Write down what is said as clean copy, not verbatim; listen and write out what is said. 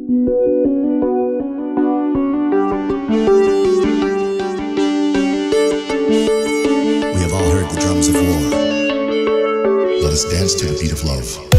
We have all heard the drums of war. Let us dance to the beat of love.